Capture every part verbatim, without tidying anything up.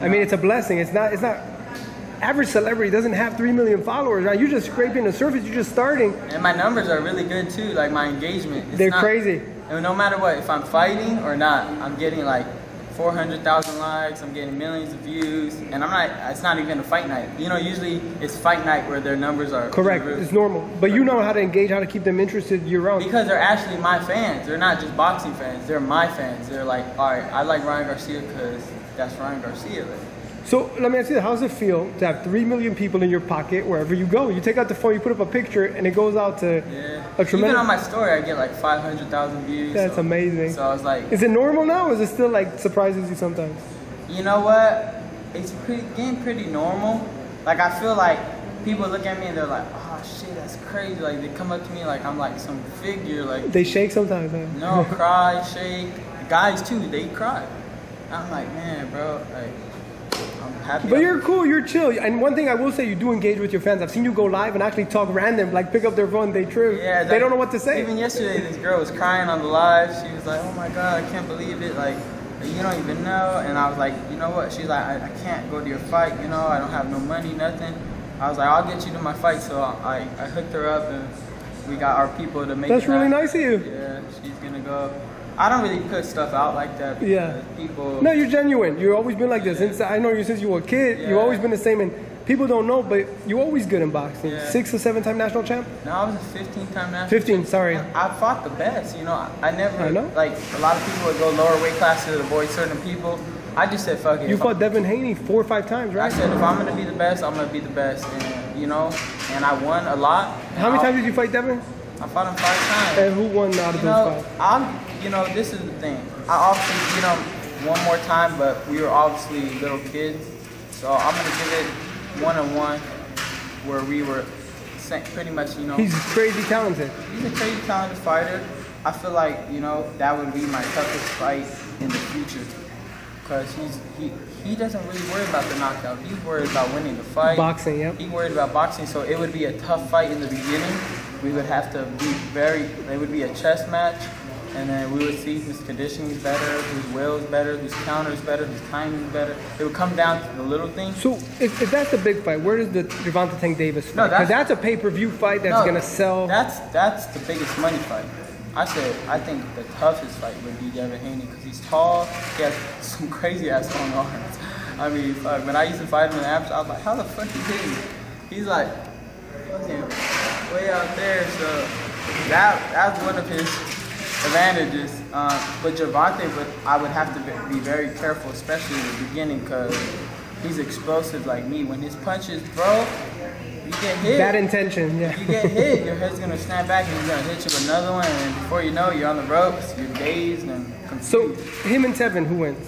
I mean, it's a blessing. It's not. It's not. Average celebrity doesn't have three million followers, right? You're just scraping the surface. You're just starting. And my numbers are really good too. Like my engagement. It's They're not, crazy. And no matter what, if I'm fighting or not, I'm getting like four hundred thousand likes. I'm getting millions of views, and I'm not. It's not even a fight night. You know, usually it's fight night where their numbers are correct. It's normal, but you know how to engage, how to keep them interested year round. Because they're actually my fans. They're not just boxing fans. They're my fans. They're like, all right, I like Ryan Garcia because that's Ryan Garcia. Like, so let me ask you, how does it feel to have three million people in your pocket wherever you go? You take out the phone, you put up a picture, and it goes out to yeah. a tremendous... Even on my story, I get like five hundred thousand views. That's so, amazing. So I was like... Is it normal now, or is it still like surprises you sometimes? You know what? It's pretty, getting pretty normal. Like I feel like people look at me and they're like, oh shit, that's crazy. Like they come up to me like I'm like some figure. Like they shake sometimes, huh? No, cry, shake. Guys too, they cry. I'm like, man, bro, like... I'm happy. But you're cool, you're chill. And one thing I will say, you do engage with your fans. I've seen you go live and actually talk random, like pick up their phone, they trip. Yeah, they don't know what to say. Even yesterday, this girl was crying on the live. She was like, oh my God, I can't believe it. Like, you don't even know. And I was like, you know what? She's like, I, I can't go to your fight. You know, I don't have no money, nothing. I was like, I'll get you to my fight. So I, I hooked her up and we got our people to make That's it really happen. nice of you. Yeah, she's gonna go. I don't really put stuff out like that because yeah. people... No, you're genuine. You've always been like this. Yeah. Since I know you since you were a kid. Yeah. You've always been the same. And people don't know, but you're always good in boxing. Yeah. Six or seven time national champ? No, I was a fifteen time national fifteen, champ. sorry. I fought the best, you know. I, I never, I know. like, a lot of people would go lower weight classes to avoid certain people. I just said, fuck it. You fought I'm, Devin Haney four or five times, right? I said, if I'm going to be the best, I'm going to be the best. And, you know, and I won a lot. How many I'll, times did you fight Devin? I fought him five times. And who won out of you those know, five? I'm, you know, this is the thing. I often, you know, one more time, but we were obviously little kids. So I'm going to give it one-on-one where we were pretty much, you know. He's crazy talented. He's a crazy talented fighter. I feel like, you know, that would be my toughest fight in the future. Because he's he, he doesn't really worry about the knockout. He's worried about winning the fight. Boxing, yeah. He's worried about boxing, so it would be a tough fight in the beginning. We would have to be very, it would be a chess match. And then we would see whose conditioning is better, whose will is better, whose counter is better, whose timing is better. It would come down to the little things. So if, if that's the big fight, where does the Gervonta Tank Davis fight? No, that's, that's a pay-per-view fight that's no, going to sell. That's that's the biggest money fight. I said, I think the toughest fight would be Devin Haney because he's tall, he has some crazy ass long arms. I mean, fuck, when I used to fight him in the amateur, I was like, how the fuck is he? He's like, fucking way out there, so that that's one of his advantages. Um, but Gervonta, but I would have to be very careful, especially in the beginning, because he's explosive like me. When his punches, bro, you get hit. Bad intention, yeah. You get hit, your head's gonna snap back and he's gonna hit you with another one, and before you know it, you're on the ropes, you're dazed and confused. So, him and Tevin, who wins?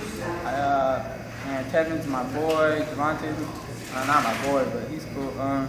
Uh, man, Tevin's my boy, Gervonta, uh, not my boy, but he's cool. Um,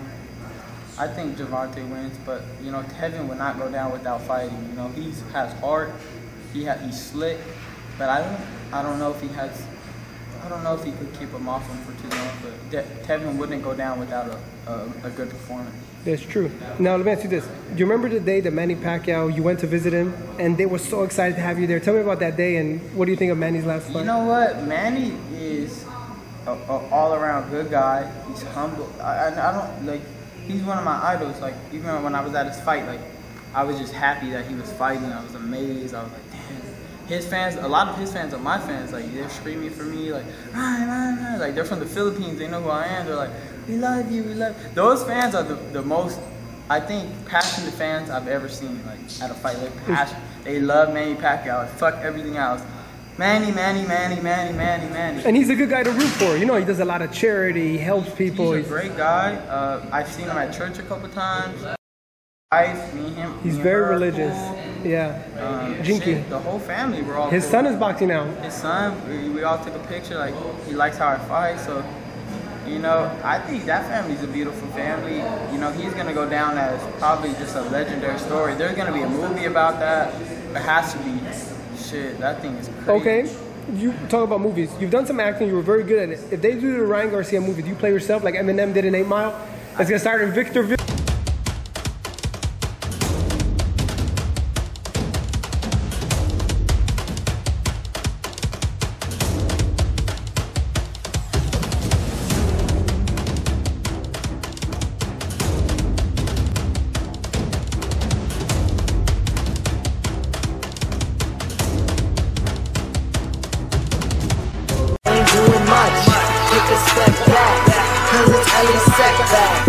I think Gervonta wins, but you know, Tevin would not go down without fighting. You know, he has heart, he ha he's slick, but I don't, I don't know if he has, I don't know if he could keep him off him for too long. But De Tevin wouldn't go down without a, a, a good performance. That's true. Now let me ask you this: do you remember the day that Manny Pacquiao, you went to visit him, and they were so excited to have you there? Tell me about that day, and what do you think of Manny's last fight? You know what, Manny is a, a all-around good guy. He's humble. I, I, I don't like. He's one of my idols. Like, even when I was at his fight, like, I was just happy that he was fighting. I was amazed. I was like, damn. His fans, a lot of his fans are my fans. Like, they're screaming for me, like, Ryan, Ryan, Ryan. Like, they're from the Philippines. They know who I am. They're like, we love you, we love you. Those fans are the, the most, I think, passionate fans I've ever seen, like, at a fight. Like, passion. They love Manny Pacquiao. Like, fuck everything else. Manny, Manny, Manny, Manny, Manny, Manny. And he's a good guy to root for. You know, he does a lot of charity, he helps people. He's a great guy. Uh, I've seen him at church a couple times. Wife, me and him. He's me very and her religious. cool. Yeah. Um, Jinky. Shit, the whole family, we're all His cool. son is boxing now. His son, we, we all took a picture. Like, he likes how I fight. So, you know, I think that family's a beautiful family. You know, he's going to go down as probably just a legendary story. There's going to be a movie about that. There has to be. Shit, that thing is crazy. Okay. You talk about movies. You've done some acting. You were very good at it. If they do the Ryan Garcia movie, do you play yourself like Eminem did in eight mile? It's going to start in Victorville. back.